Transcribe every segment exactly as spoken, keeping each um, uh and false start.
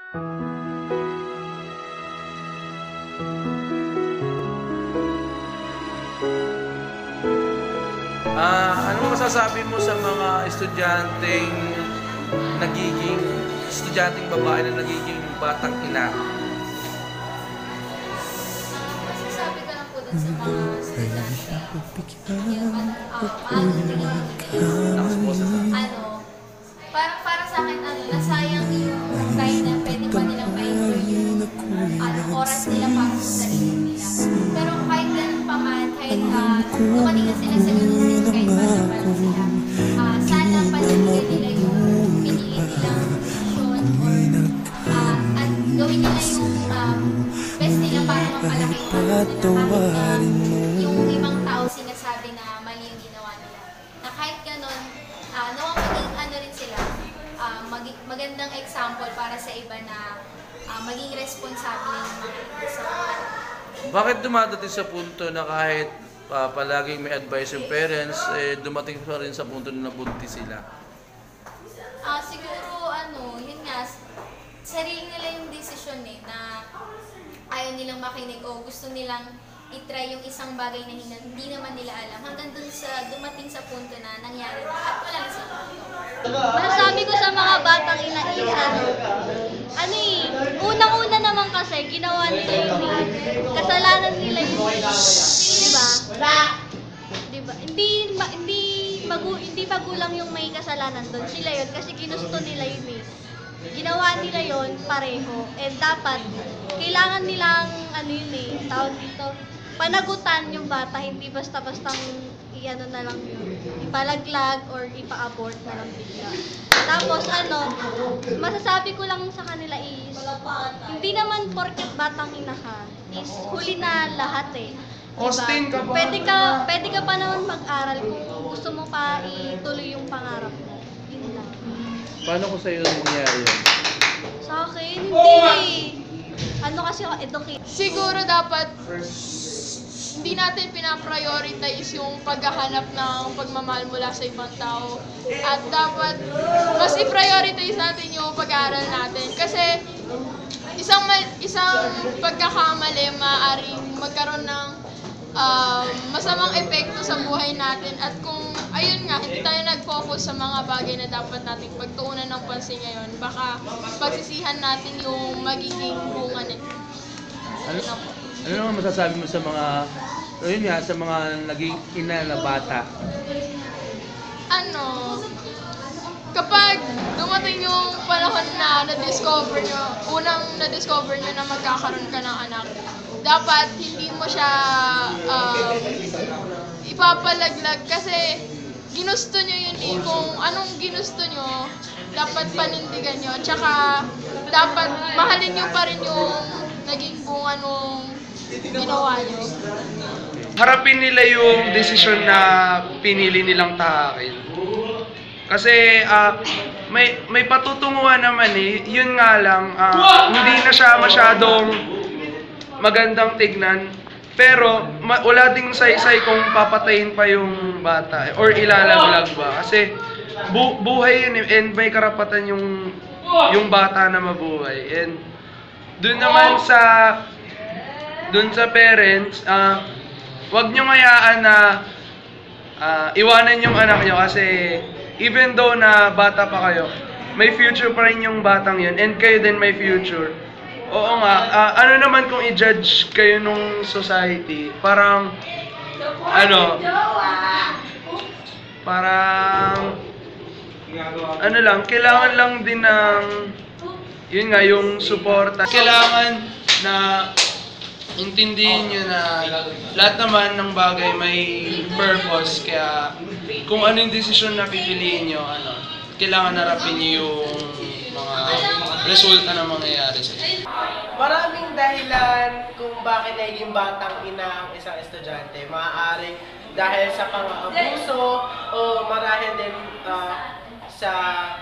Ah, ano masasabi mo sa mga estudyanteng nagiging estudyanteng babae na nagiging batang ina? Masasabi ko lang po dun sa mga estudyante, yung ano, uh, paano nila, ano, parang para sa akin, ano, nasayang yung time na pwede pa nilang ma-enjoy yung ano, oras nila para sa sarili nila. Pero kahit ganun pa man, kahit uh, dumating na sila sa ganun stage, kahit bata pa lang sila, uh, sana paninigyan nila yung pinili nilang desisyon or uh, at gawin nila yung um, best nila para mapalaki yung ano nila kahit uh, yung ibang tao sinasabi na mali yung ginawa nila. Na kahit ganun, uh, nawang maging ano rin sila, uh, mag magandang example para sa iba na uh, maging responsable yung mga sa buhay. Bakit dumadating sa punto na kahit uh, palaging may advice yung parents, eh, dumating pa rin sa punto na nabuntis sila? Uh, siguro, ano, yun nga, sarili nila yung desisyon eh, na ayaw nilang makinig o gusto nilang itry yung isang bagay na hindi naman nila alam hanggang dun sa dumating sa punto na nangyari na at wala na silang punto. Masasabi ko sa mga batang ina is ano, ano eh, unang-una naman kasi ginawa nila yun eh, kasalanan nila yun eh, diba? Diba? Hindi, ma, hindi, magu, hindi magulang yung may kasalanan doon, sila yun kasi ginusto nila yun eh. Ginawa nila yon pareho and dapat kailangan nilang ano yun eh, tawag dito, panagutan yung bata, hindi basta-bastang i-ano na lang yun, ipalaglag or ipa-abort na lang bigla. Tapos ano, masasabi ko lang sa kanila is, hindi naman porket batang ina ka, is huli na lahat eh. Diba? Pwede ka, pwede ka pa naman mag-aral kung gusto mo pa ituloy yung pangarap mo. Yun lang. Paano ko sa'yo nangyari yun? Sa akin, hindi. Ano kasi ako, educate. Siguro dapat hindi natin pinaprioritize yung paghahanap ng pagmamahal mula sa ibang tao. At dapat mas i-prioritize natin yung pag-aaral natin. Kasi isang, isang pagkakamali maaaring magkaroon ng uh, masamang epekto sa buhay natin. At kung, ayun nga, hindi tayo nag-focus sa mga bagay na dapat nating pagtuunan ng pansin ngayon, baka pagsisihan natin yung magiging bunga nito. Ano, ano naman masasabi mo sa mga, ayun nga, sa mga naging ina na bata? Ano, kapag dumating yung panahon na na-discover nyo, unang na-discover nyo na magkakaroon ka ng anak, dapat hindi mo siya uh, ipapalaglag kasi ginusto nyo yun eh. Kung anong ginusto nyo, dapat panindigan nyo. Tsaka, dapat mahalin nyo pa rin yung naging bunga nung ginawa nyo. Harapin nila yung desisyon na pinili nilang tahakin. Kasi uh, may may patutunguhan naman eh. Yun nga lang, uh, hindi na siya masyadong magandang tignan. Pero ma- wala ding saysay kung papatayin pa yung bata or ilalaglag ba. Kasi bu- buhay yun eh, and may karapatan yung yung bata na mabuhay. And dun naman sa dun sa parents, uh, wag nyo ngayaan na uh, iwanan yung anak nyo kasi even though na bata pa kayo, may future pa rin yung batang yun and kayo din may future. Oo nga, uh, ano naman kung i-judge kayo nung society, parang, ano, parang, ano lang, kailangan lang din ng, yun nga, yung suporta. Kailangan na intindihin nyo na lahat naman ng bagay may purpose, kaya kung ano yung desisyon na pipiliin nyo, ano, kailangan harapin nyo yung mga resulta na mangyayari sa inyo. Maraming dahilan kung bakit naging batang ina ang isang estudyante. Maaaring dahil sa pang-abuso o marahil din uh, sa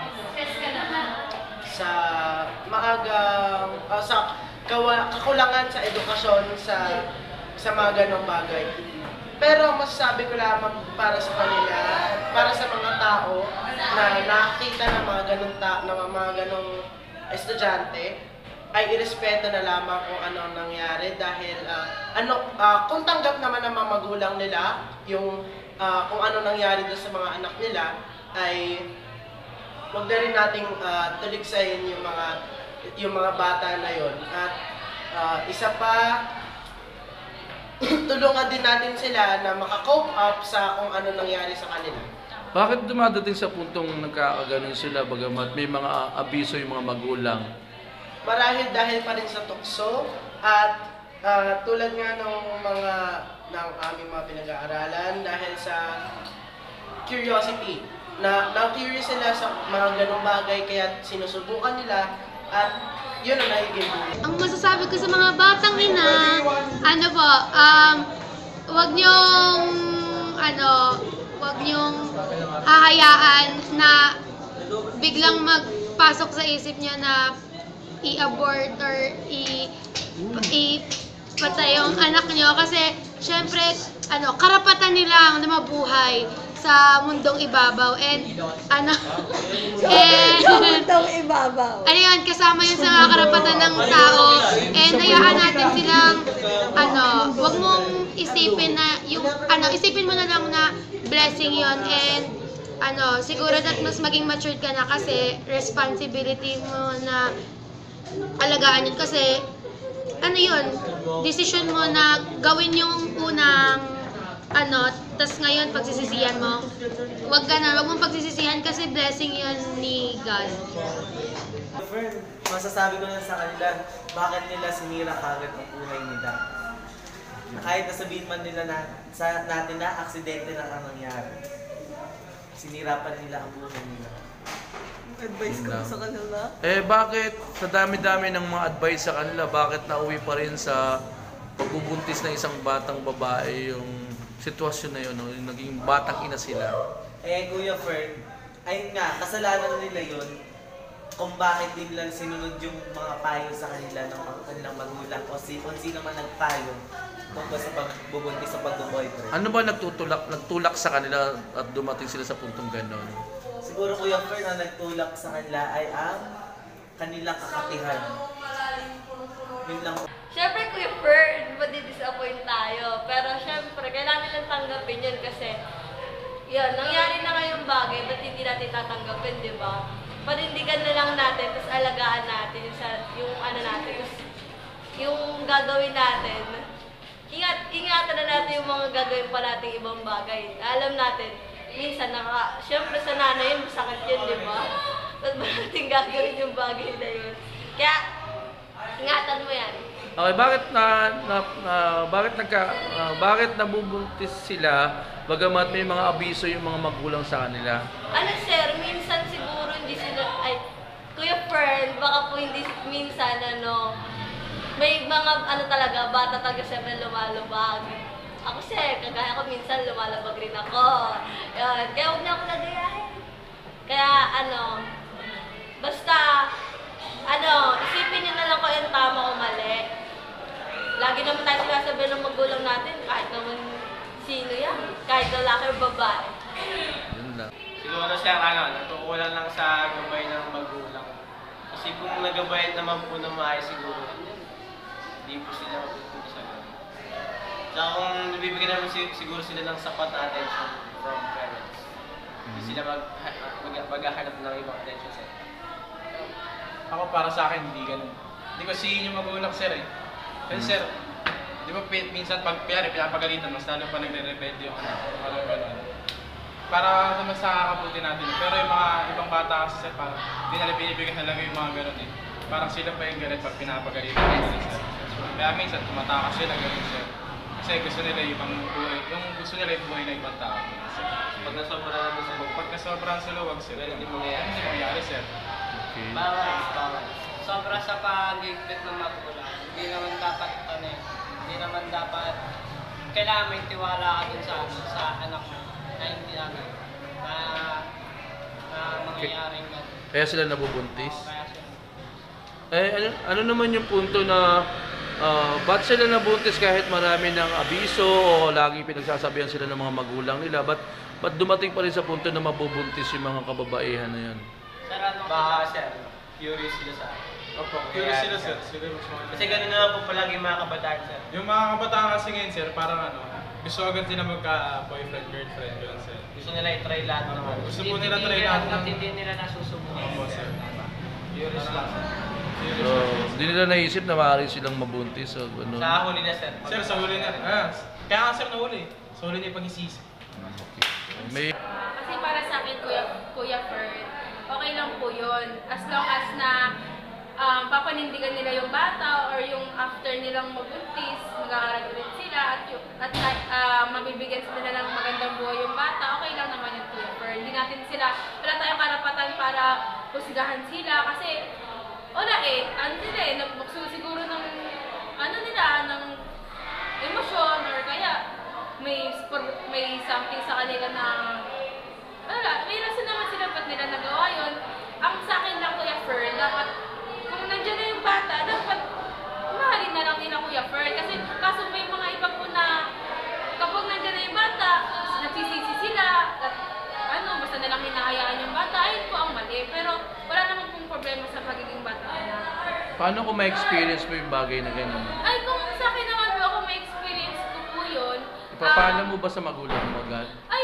sa maagang uh, sa kawa, kakulangan sa edukasyon sa sa mga ganong bagay. Pero masasabi ko lamang para sa kanila, para sa mga tao na nakakita ng mga ganong ta, ng mga ganong estudyante ay irespeto na lamang kung ano ang nangyari dahil ah, ano ah, kung tanggap naman ng mga magulang nila yung ah, kung ano nangyari doon sa mga anak nila ay wag na rin nating ah, tuligsayin yung mga yung mga bata na yon at ah, isa pa tulungan din natin sila na maka-cope up sa kung ano nangyari sa kanila. Bakit dumadating sa puntong nagkakaganon sila bagamat may mga abiso yung mga magulang? Marahil dahil pa rin sa tukso at ah, tulad nga ng mga ng aming mga pinag-aaralan dahil sa curiosity na na-curious sila sa mga ganong bagay kaya sinusubukan nila at yun ang nagiging bully. Ang masasabi ko sa mga batang ina, ano po, um, wag niyong, ano, wag niyong hahayaan na biglang magpasok sa isip niya na i-abort or i- i-patay yung anak niyo kasi syempre, ano, karapatan nila na mabuhay sa mundong ibabaw and ano and Mundong ibabaw. ano yun, kasama yun sa mga karapatan ng tao and hayaan natin silang ano, wag mong isipin na yung ano, isipin mo na lang na blessing yun and ano, siguro that mas maging matured ka na kasi responsibility mo na alagaan yun kasi ano yun, decision mo na gawin yung unang ano, tas ngayon pagsisisihan mo. Wag ka na, wag mong pagsisisihan kasi blessing yun ni God. Friend, masasabi ko na sa kanila, bakit nila sinira kagad ang buhay nila. Na kahit nasabihin man nila na sa natin na aksidente lang ang nangyari. Sinira pa rin nila ang buhay nila. Advice ko sa kanila. Eh bakit sa dami-dami ng mga advice sa kanila, bakit nauwi pa rin sa pagbubuntis ng isang batang babae yung sitwasyon na yun, no? Yung naging batang ina sila? Eh, Kuya Fern, ayun nga, kasalanan nila yun kung bakit din lang sinunod yung mga payo sa kanila ng mga kanilang magulang o si, kung sino man nagpayo tungkol sa pagbubuntis sa pag-boyfriend. Ano ba nagtutulak, nagtulak sa kanila at dumating sila sa puntong gano'n? Siguro Kuya Fern, ang nagtulak sa kanila ay ang kanilang kakatihan. Yun lang. Siyempre, Kuya Fern, madi-disappoint tayo. Pero siyempre, kailangan nilang tanggapin yun kasi yun, nangyari na ngayong bagay, ba't hindi natin tatanggapin, di ba? Panindigan na lang natin, tapos alagaan natin yung, sa, yung ano natin, tapos yung gagawin natin. Ingat, ingatan na natin yung mga gagawin pa nating ibang bagay. Alam natin, minsan naka, siyempre sa nanay yun, masakit yun, di ba? Ba't ba natin gagawin yung bagay na yun? Kaya, ingatan mo yan. Okay, bakit na, na, na bakit nagka ah, bakit nabubuntis sila bagamat may mga abiso yung mga magulang sa kanila? Ano sir, minsan siguro hindi sila, ay, Kuya Fern, baka po hindi minsan ano, may mga ano talaga, bata talaga siyempre lumalubag. Ako sir, kagaya ko minsan lumalabag rin ako. Yan, kaya huwag na ako nagayahin. Kaya ano, basta, ano, isipin niyo na lang kung yung tama o mali. Lagi naman tayo sinasabi ng magulang natin, kahit naman sino yan, kahit lalaki o babae. Yun lang. Siguro sir, ano, natukulan lang sa gabay ng magulang. Kasi kung nagabay naman po na maayos siguro, hindi po sila mapupunta sa ganun. Saka kung nabibigyan naman si- siguro sila ng sapat na attention from parents, hindi sila mag, mag, maghahanap ng ibang attention sir. Ako para sa akin, hindi ganun. Hindi ko sihin yung magulang, sir eh. Kasi sir, di ba pi- minsan pag piyari, pinapagalitan, mas lalo pa nagre-rebelde yung anak. Parang gano'n. Para naman sa kakabuti natin. Pero yung mga ibang bata kasi sir, parang hindi nila binibigyan talaga yung mga gano'n eh. Parang sila pa yung galit pag pinapagalitan nila sir. Kaya minsan tumatakas sila gano'n sir. Kasi gusto nila yung ibang buhay, yung gusto nila yung buhay ng ibang tao. Pag nasobra naman sa magulang, Pag nasobrahan sa luwag sir, Pero hindi mangyayari. hindi mangyayari sir. Okay. bawal, bawal. Sobra sa pag-igpit ng magulang. Hindi naman dapat, ano eh, hindi naman dapat, kailangan may tiwala ka dun sa, ano, sa anak mo. Na hindi ano, na, na mangyayaring ganun. Kaya sila nabubuntis? Oo, kaya siya. Eh, ano, ano naman yung punto na uh, ba't sila nabuntis kahit marami ng abiso o lagi pinagsasabihan sila ng mga magulang nila? Ba't, ba't dumating pa rin sa punto na mabubuntis yung mga kababaihan na yan? Sir, ano, baka sir, curious sila sa akin. Opo, curious sila sir. Sila mas mga... Kasi ganun naman po palagi yung mga kabataan sir. Yung mga kabataan kasi ngayon sir, parang ano, gusto agad sila magka-boyfriend, girlfriend yun sir. Gusto nila i-try lahat ng ano. Gusto po nila try lahat ng... Hindi nila nasusubukan. Opo sir. Curious lang sir. So, hindi nila naisip na maaari silang mabuntis o ano. Sa huli na sir. Sir, sa huli na rin. Ah, kaya nga sir nahuli. Sa huli niya yung pag-isisi. May Kasi para sa akin, Kuya, Kuya Fern, okay lang po yun. As long as na um, papanindigan nila yung bata or yung after nilang mabuntis, mag-aaral ulit sila at, yung, at uh, mabibigyan sila ng magandang buhay yung bata, okay lang naman yung Kuya Fern. Hindi natin sila, wala tayong karapatan para husgahan sila kasi wala eh, ano nila eh, nagbukso siguro ng ano nila, ng emosyon or kaya may spor- may something sa kanila na wala, may rason naman sila ba't nila nagawa yun. Ang sa akin lang, Kuya Fern, dapat kung nandiyan na yung bata, dapat mahalin na lang nila Kuya Fern. Kasi kaso may mga iba po na kapag nandiyan na yung bata, nagsisisi sila, at ano, basta nalang hinahayaan yung bata, ayun po ang mali. Pero wala naman pong problema sa pagiging bata na. paano kung ma-experience mo yung bagay na ganyan? Ay, kung sa akin naman po, ako may experience ko po yun. Ipapaalam um, mo ba sa magulang mo agad? Ay,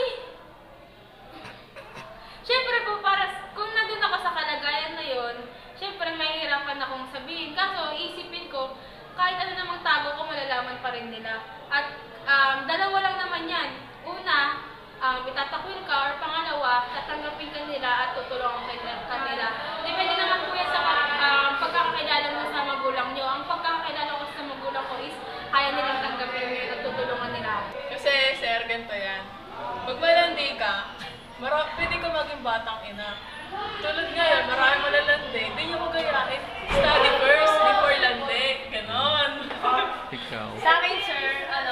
syempre po, para kung nandun ako sa kalagayan na yun, syempre mahihirapan akong sabihin. Kaso, isipin ko, kahit ano namang tago ko, malalaman pa rin nila. At um, dalawa lang naman yan. Una, um, itatakwil ka, or pangalawa, tatanggapin ka nila at tutulungan ka nila. Depende naman po yan sa um, pagkakakilala mo sa magulang nyo. Ang pagkakakilala ko sa magulang ko is, kaya nilang tanggapin nyo at tutulungan nila. Kasi, sir, ganito yan. Pag malandi ka, mara- pwede ka maging batang ina. Tulad ngayon, marami malalandi. Hindi nyo magayain. Study first before landi. Ganon. Ikaw. Sa akin, sir, ano,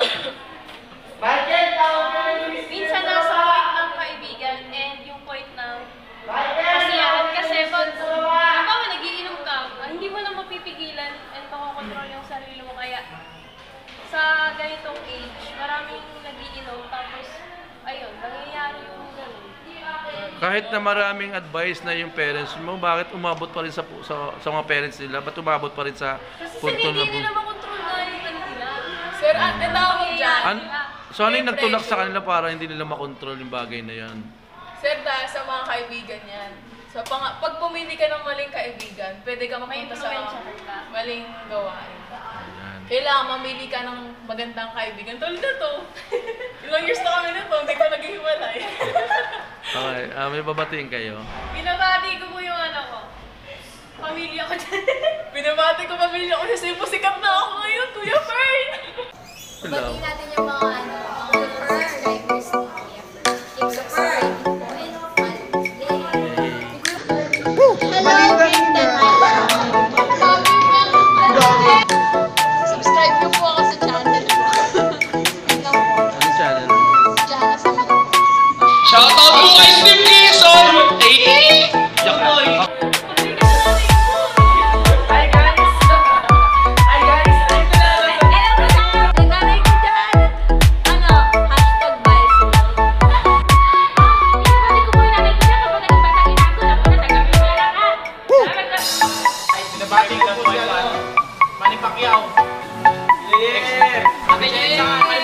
minsan nasa point ng kaibigan and yung point ng kasiyahan. Kasi pag, halimbawa, nagiinom ka, ah, hindi mo na mapipigilan and makokontrol yung sarili mo. Kaya, sa ganitong age, maraming nagiinom. Tapos, ayun, nangyayari yung gano'n. Kahit na maraming advice na yung parents mo, bakit umabot pa rin sa sa, sa mga parents nila? Ba't umabot pa rin sa Kasi punto hindi na nila makontrol na yung ano nila. Sir, ang tinawag dyan. An so ano yung nagtulak sa kanila para hindi nila makontrol yung bagay na yan? Sir, dahil sa mga kaibigan yan. So, pang, pag pumili ka ng maling kaibigan, pwede ka mapunta sa May-influensyahan ka. maling gawain. Ayan. Kailangan mamili ka ng magandang kaibigan. Tulad na to. Ilang years na kami na to, hindi ko naghihiwalay. Okay, ah, may babatiin kayo. Binabati ko po yung ano ko. Pamilya ko dyan. Binabati ko pamilya ko kasi sikat na ako ngayon, Kuya Fern! Hello. Batiin natin yung mga ano, mga first drivers ni Kuya Fern. It's a first. Hello, Kristen. Subscribe niyo po ako sa channel ko. Ano channel? Diyan sa mga. Shoutout po kay Steve Quezon! Eh, yak mo eh. Hi guys! Hi guys! Alam mo sa yung nanay ko dyan. Ano? Hashtag bicycle. Binabati ko po yung nanay ko dyan kapag naging batang ina ko na po natagapin mo na lang ha. Ay, binabati ko po siya. Manny Pacquiao. Yeah! Ate niya sa